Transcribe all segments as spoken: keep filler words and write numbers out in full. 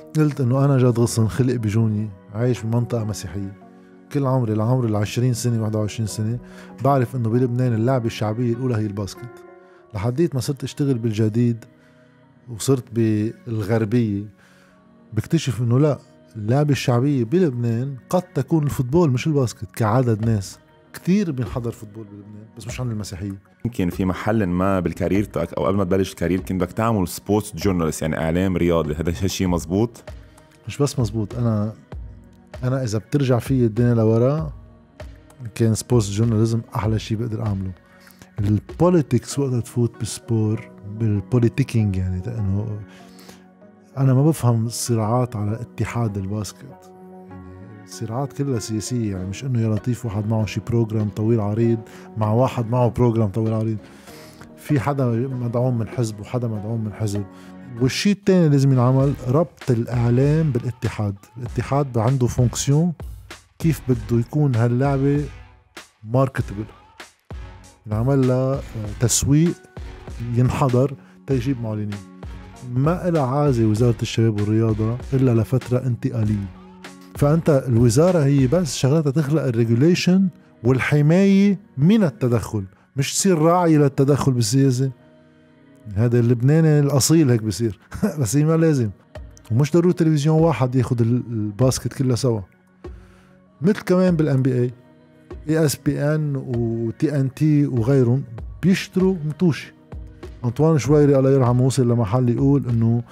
قلت انه انا جد غصن خلق بجوني عايش بمنطقة مسيحية كل عمري لعمري العشرين سنة واحد وعشرين سنة بعرف انه بلبنان اللعبة الشعبية الاولى هي الباسكت. لحديت ما صرت اشتغل بالجديد وصرت بالغربية بكتشف انه لا، اللعبة الشعبية بلبنان قد تكون الفوتبول مش الباسكت. كعدد ناس كتير بينحضر فوتبول بلبنان بس مش عن المسيحية. يمكن في محل ما بالكارير تاعك او قبل ما تبلش الكارير كنت بدك تعمل سبورتس جورنالست، يعني اعلام رياضي، هذا الشيء مزبوط؟ مش بس مزبوط، انا انا اذا بترجع في الدنيا لورا كان سبورتس جورناليزم احلى شيء بقدر اعمله. البوليتكس وقت تفوت بالسبور بالبوليتيكينج، يعني لانه انا ما بفهم الصراعات على اتحاد الباسكت، يعني الصراعات كلها سياسيه، يعني مش انه يا لطيف واحد معه شي بروجرام طويل عريض مع واحد معه بروجرام طويل عريض، في حدا مدعوم من حزب وحدا مدعوم من حزب. والشيء الثاني لازم ينعمل ربط الاعلام بالاتحاد. الاتحاد عنده فونكسيون كيف بده يكون هاللعبه ماركتبل، ينعمل لها تسويق، ينحضر تيجيب معلنين. ما إلها عازة وزارة الشباب والرياضة إلا لفترة انتقالية. فأنت الوزارة هي بس شغلتها تخلق الريجوليشن والحماية من التدخل، مش تصير راعي للتدخل بالسياسة. هذا اللبناني الأصيل هيك بصير بس هي ما لازم، ومش ضروري تلفزيون واحد ياخد الباسكت كلها سوا. مثل كمان بالان بي اي اي اس بي ان وتي ان تي وغيرهم بيشتروا مطوشي. أنطوان شويري الله يرحمه وصل لمحل يقول انه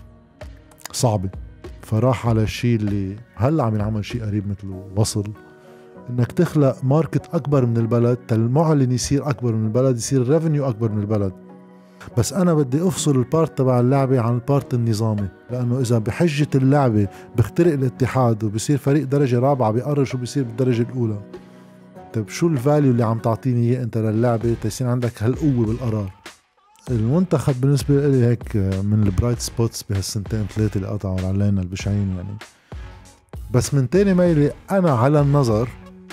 صعبة، فراح على الشيء اللي هلا عم ينعمل شيء قريب مثله وصل، انك تخلق ماركت اكبر من البلد، المعلن يصير اكبر من البلد، يصير الريفنيو اكبر من البلد. بس انا بدي افصل البارت تبع اللعبة عن البارت النظامي، لانه اذا بحجة اللعبة بيخترق الاتحاد وبصير فريق درجة رابعة بيقرر شو بيصير بالدرجة الاولى، طيب شو الفاليو اللي عم تعطيني اياه انت للعبة تيصير عندك هالقوة بالقرار؟ المنتخب بالنسبة لي هيك من البرايت سبوتس بهالسنتين ثلاثة اللي قطعوا علينا البشعين يعني. بس من تاني ميلي أنا على النظر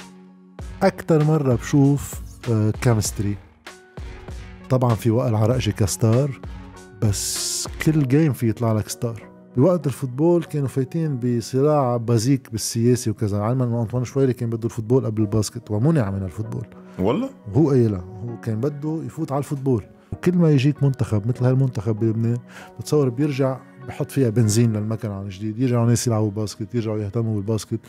أكتر مرة بشوف كيمستري. طبعا في وائل عرقجي كستار، بس كل جيم في يطلع لك ستار. بوقت الفوتبول كانوا فايتين بصراع بازيك بالسياسي وكذا، علما أنه أنطوان شويري كان بده الفوتبول قبل الباسكت ومنع من الفوتبول والله، وهو قايلها، هو كان بده يفوت على الفوتبول. وكل ما يجيك منتخب مثل هالمنتخب بلبنان بتصور بيرجع بحط فيها بنزين للمكن عن جديد، يرجعوا ناس يلعبوا باسكت، يرجعوا يهتموا بالباسكت.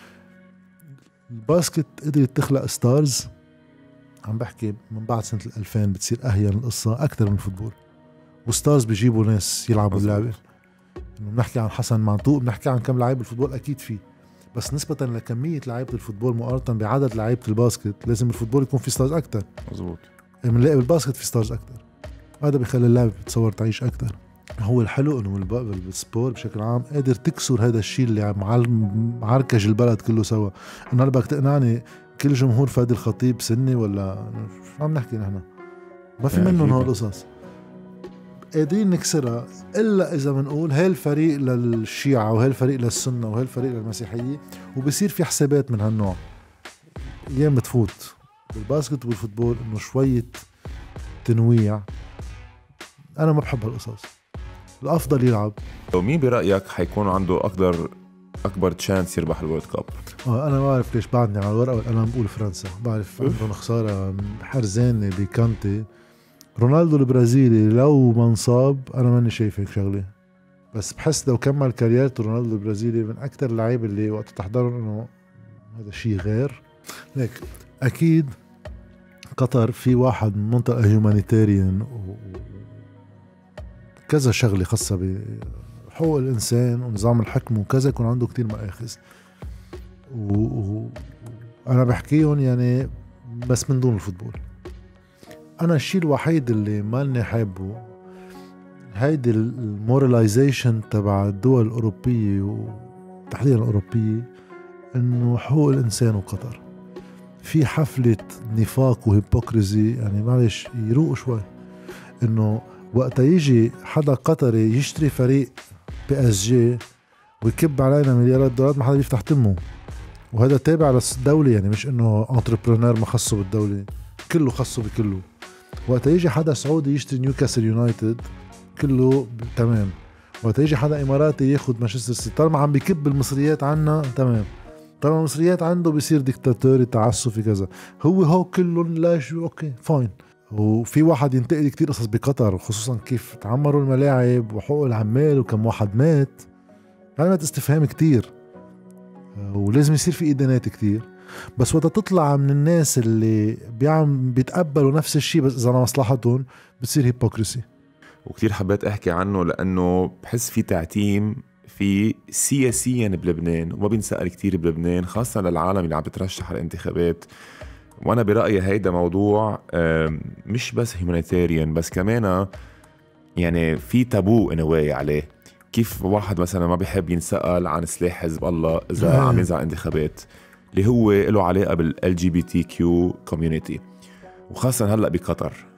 الباسكت قدرت تخلق ستارز، عم بحكي من بعد سنة الألفين بتصير أهين القصة أكتر من الفوتبول، وستارز بيجيبوا ناس يلعبوا اللعبة. بنحكي عن حسن منطوق، بنحكي عن كم لعيب الفوتبول أكيد فيه، بس نسبة لكمية لعيبة الفوتبول مقارنة بعدد لعيبة الباسكت لازم الفوتبول يكون فيه ستارز أكتر. مزبوط، بنلاقي بالباسكت في ستارز أكتر، هذا بيخلي اللعبة بتصور تعيش أكتر. هو الحلو إنه بالسبور بشكل عام قادر تكسر هذا الشيء اللي معركج البلد كله سوا. إنه بدك تقنعني كل جمهور فادي الخطيب سني ولا شو عم نحكي نحن؟ ما في منهم هول القصص. قادرين نكسرها إلا إذا بنقول هاي الفريق للشيعة وهاي الفريق للسنة وهاي الفريق للمسيحية، وبصير في حسابات من هالنوع. أيام بتفوت بالباسكت والفوتبول إنه شوية تنويع. أنا ما بحب هالقصص، الأفضل يلعب. ومين برأيك حيكون عنده أقدر أكبر تشانس يربح الورد كاب؟ آه أنا ما بعرف ليش بعدني على الورقة والقلم بقول فرنسا. بعرف عندهم خسارة حرزانة بكانتي. رونالدو البرازيلي لو ما انصاب أنا ماني شايف هيك شغلة، بس بحس لو كمل كاريرته رونالدو البرازيلي من أكتر اللعيبة اللي وقت تحضرهم إنه هذا شيء غير. ليك أكيد قطر في واحد من منطقة هيومانيتاريان وكذا شغلة خاصة بحقوق الإنسان ونظام الحكم وكذا، يكون عنده كتير مآخذ، وأنا بحكيهم يعني بس من دون الفوتبول. أنا الشيء الوحيد اللي مالني حابه هيدي الموراليزيشن تبع الدول الأوروبية وتحديدا الأوروبية، إنه حقوق الإنسان وقطر في حفلة نفاق وهيبوكريزي. يعني معلش يروقوا شوي، إنه وقت يجي حدا قطري يشتري فريق بي اس جي ويكب علينا مليارات دولارات ما حدا بيفتح تمه، وهذا تابع للدولة، يعني مش إنه انتربرونير ما خصه بالدولة، كله خصه بكله. وقت يجي حدا سعودي يشتري نيوكاسل يونايتد كله تمام، وقت يجي حدا إماراتي ياخد مانشستر سيتي طالما عم بيكب المصريات عنا تمام، طالما المصريات عنده بيصير ديكتاتوري تعسفي كذا. هو هو كلهم لا شو أوكي فاين. وفي واحد ينتقد كتير قصص بقطر خصوصا كيف تعمروا الملاعب وحقوق العمال وكم واحد مات، علامة استفهام كتير، ولازم يصير في إدانات كتير. بس وقت تطلع من الناس اللي بيعم بيتقبلوا نفس الشيء بس إذا مصلحتهم بتصير هيبوكريسي. وكتير حبيت أحكي عنه لأنه بحس في تعتيم في سياسيا بلبنان وما بينسأل كتير بلبنان، خاصة للعالم اللي عم بترشح الانتخابات. وأنا برأيي هيدا موضوع مش بس هيومانيتاريان بس كمان يعني في تابو انواي عليه. كيف واحد مثلا ما بيحب ينسأل عن سلاح حزب الله إذا عم ينزع انتخابات اللي هو له علاقة بالال جي بي تي كيو كوميونيتي، وخاصة هلأ بقطر